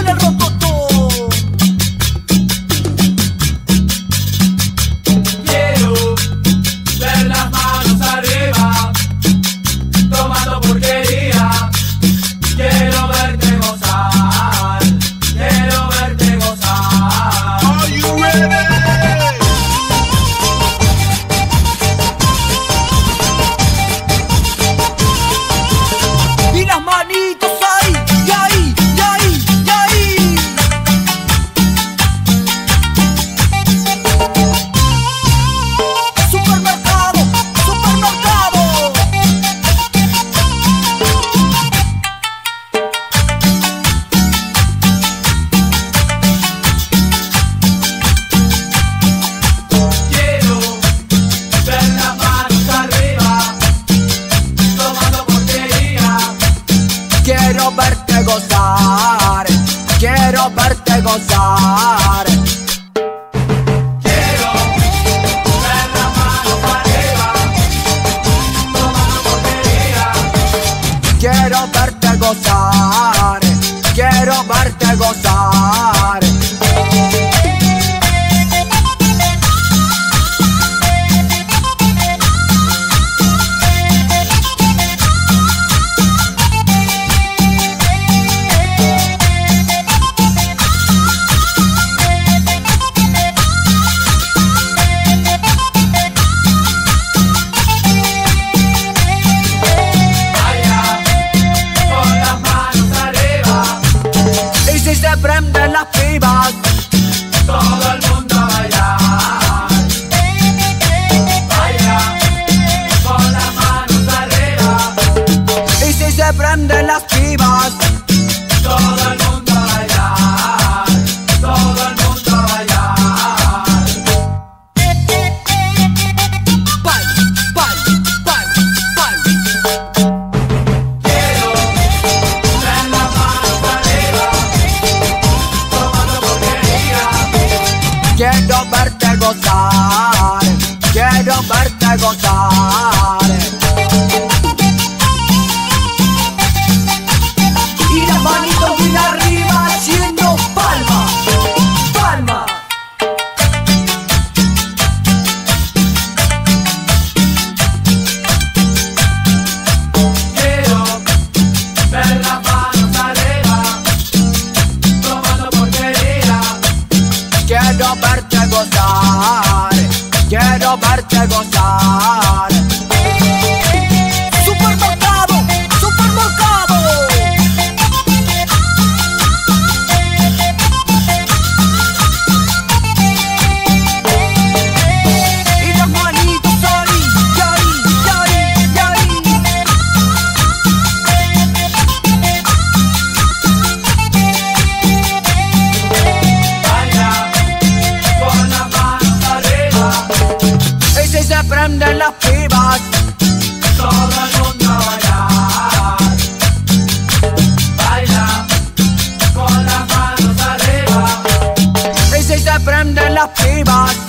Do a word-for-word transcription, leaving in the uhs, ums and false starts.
suena el rocoto. Quiero ver las manos arriba, tomando porquería. Quiero verte gozar, quiero verte gozar. Are you ready? Y las manitos ahí, y ahí, y ahí, y ahí. Supermercado, supermercado. Quiero ver las manos arriba, tomando porquería. Quiero verte gozar, quiero verte gozar. Quiero ver las manos arriba, tomando porquería. Quiero verte gozar, quiero verte gozar. Vaya, con las manos arriba, Y si se prenden las pibas, todo el mundo a bailar. Vaya, con las manos arriba, y si se prenden las pibas, todo el mundo a bailar. Todo el mundo a bailar. pal, pal, pal, pal. Quiero ver las manos arriba, tomando porquería. Quiero verte gozar, quiero verte gozar. Y las manitos bien arriba haciendo palma, palma. Quiero ver las manos arriba, tomando porquería. Quiero verte gozar, quiero verte gozar. Supermercado, supermercado. Y las manitos ahí, y ahí, y ahí, y ahí. Vaya, con las manos arriba, Y si se prenden las pibas, todo el mundo a bailar. Baila, con las manos arriba, y si se prenden las pibas.